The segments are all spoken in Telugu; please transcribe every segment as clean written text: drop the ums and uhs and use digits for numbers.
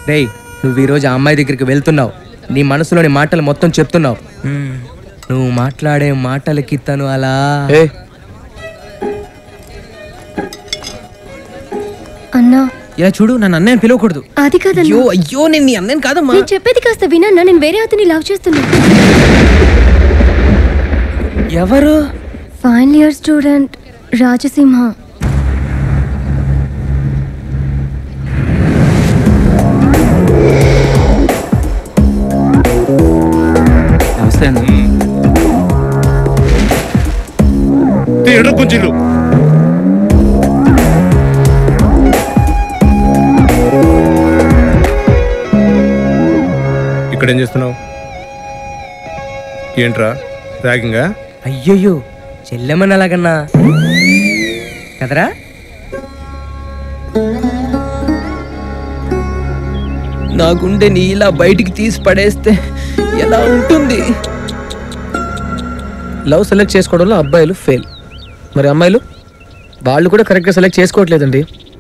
రేయ్, నువ్వు ఈరోజు ఆ అమ్మాయి దగ్గరికి వెళ్తున్నావు. నీ మనసులోని మాటలు మొత్తం చెప్తున్నావు. నువ్వు మాట్లాడే మాటలకి తను అలా అన్నా ఇలా చూడు, నన్ను అన్నయ్యని పిలవకూడదు. అది కాదన్నా. అయ్యో నేను నీ అన్నయ్యని కాదమ్మా. నేను చెప్పేది కాస్త వినన్నా. నేను వేరే అతని లవ్ చేస్తున్నా. ఎవరు? Final year student Rajasimha. నమస్తే అండి. కొంచెం ఇక్కడేం చేస్తున్నావు? ఏంట్రా ర్యాగింగా? అయ్యయ్యో, చెల్లెమని అలాగన్నా కదరా? నా గుండె నీలా బయటికి తీసి పడేస్తే ఎలా ఉంటుంది? లవ్ సెలెక్ట్ చేసుకోవడంలో అబ్బాయిలు ఫెయిల్. మరి అమ్మాయిలు వాళ్ళు కూడా కరెక్ట్గా సెలెక్ట్ చేసుకోవట్లేదండి.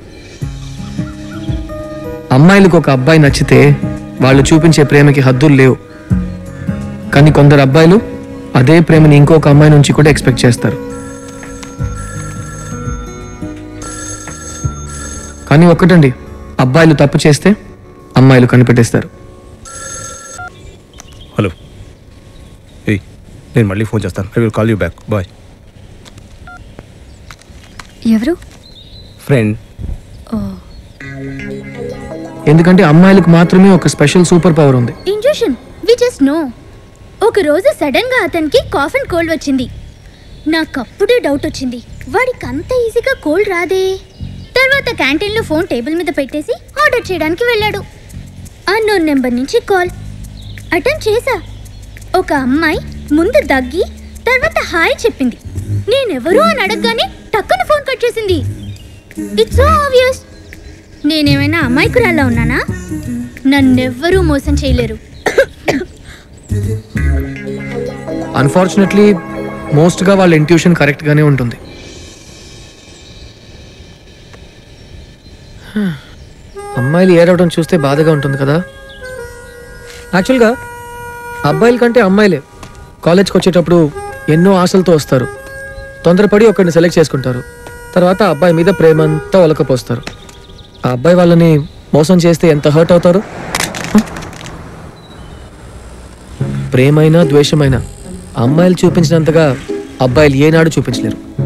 అమ్మాయిలకు ఒక అబ్బాయి నచ్చితే వాళ్ళు చూపించే ప్రేమకి హద్దులు లేవు. కానీ కొందరు అబ్బాయిలు అదే ప్రేమని ఇంకొక అమ్మాయి నుంచి కూడా ఎక్స్పెక్ట్ చేస్తారు. కానీ ఒక్కటండి, అబ్బాయిలు తప్పు చేస్తే అమ్మాయిలు కనిపెట్టేస్తారు. హలో, ఏయ్ నేను మళ్ళీ ఫోన్ చేస్తాను. I will call you back. Bye. ఎవరు? ఫ్రెండ్. ఎందుకంటే అమ్మాయిలకు మాత్రమే ఒక స్పెషల్ సూపర్ పవర్ ఉంది. Injection we just know. ఒక రోజు సడన్ గా అతనికి కాఫ్ అండ్ కోల్డ్ వచ్చింది. నాకప్పుడే డౌట్ వచ్చింది, వాడికి అంత ఈజీగా కోల్డ్ రాదే. తర్వాత క్యాంటీన్లో ఫోన్ టేబుల్ మీద పెట్టేసి ఆర్డర్ చేయడానికి వెళ్ళాడు. అన్నోన్ నెంబర్ నుంచి కాల్ అటెండ్ చేశా. ఒక అమ్మాయి ముందు దగ్గి తర్వాత హాయ్ చెప్పింది. నేనెవరు అని అడగగానే టక్కున ఫోన్ కట్ చేసింది. It's so obvious. నేనేమైనా అమాయకురాల్లా ఉన్నానా? నన్నెవ్వరూ మోసం చేయలేరు. అన్ఫార్చునేట్లీ మోస్ట్గా వాళ్ళ ఇంట్యూషన్ కరెక్ట్గానే ఉంటుంది. అమ్మాయిలు ఏడవడం చూస్తే బాధగా ఉంటుంది కదా. యాక్చువల్గా అబ్బాయిల కంటే అమ్మాయిలే కాలేజ్కి వచ్చేటప్పుడు ఎన్నో ఆశలతో వస్తారు. తొందరపడి ఒకరిని సెలెక్ట్ చేసుకుంటారు. తర్వాత అబ్బాయి మీద ప్రేమంతా ఒలకపోస్తారు. ఆ అబ్బాయి వాళ్ళని మోసం చేస్తే ఎంత హర్ట్ అవుతారు. ప్రేమైనా ద్వేషమైనా అమ్మాయిలు చూపించినంతగా అబ్బాయిలు ఏనాడు చూపించలేరు.